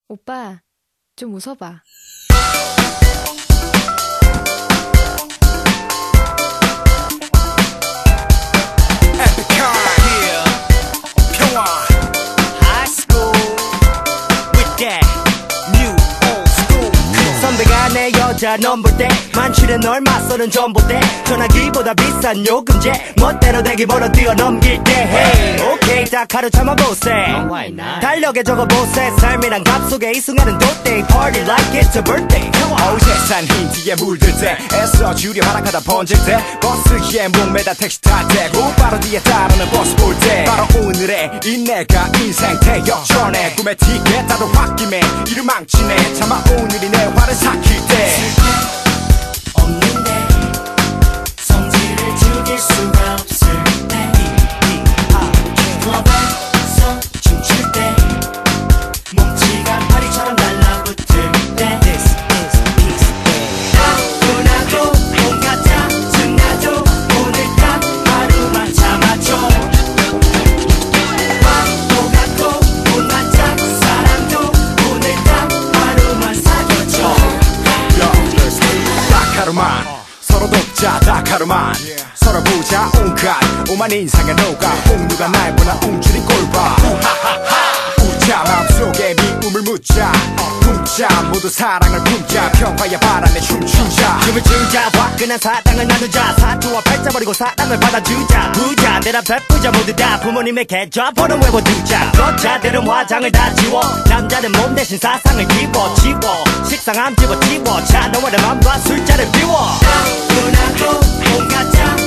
오빠, 좀 웃어봐. epik here. 평화 high school with that new old school. 선배가 내 여자 넘볼 때 만취는 널 맞서는 전봇대 전화기보다 비싼 요금제 멋대로 대기번호 뛰어넘길 때 hey. 오케이 딱 하루 참아보세 달력에 적어보세 삶이란 값 속에 이 순간은 돗대 Party like it's a birthday 세상 흰 티에 물들 때 애써 주려 하락하다 번질 때 버스기에 목매다 택시 탈 때 곧바로 뒤에 따르는 버스 볼 때 바로 오늘의 이 내가 인생 태역전에 꿈의 티켓 다들 홧김에 이를 망치네 차마 오늘이 내 화를 삭힐 때 없는데 성질을 죽일 수가 없을 때 클럽에서 춤출 때 몸치가 파리처럼 달라붙을 때 따분하고 온갖 짜증나도 오늘 딱 하루만 참아줘 화도 같고 온갖 짝사랑도 오늘 딱 하루만 사겨줘 딱 하루만 서로 돕자 딱 하루만 서로 보자 온갖 오만 인상에 녹아 홍두가 날 보나 움츠린 꼴봐 우자 마음속에 미움을 묻자 품자 모두 사랑을 품자 평화의 바람에 춤추자 춤을 추자 화끈한 사랑을 나누자 사투와 팔자 버리고 사랑을 받아주자 부자 내라 베푸자 모두 다 부모님의 계좌번호 외워두자 여자들은 화장을 다 지워 남자는 몸 대신 사상을 집어치워 식상함 집어치워 차 너머의 맘과 술자를 비워 따분하고 온갖 짝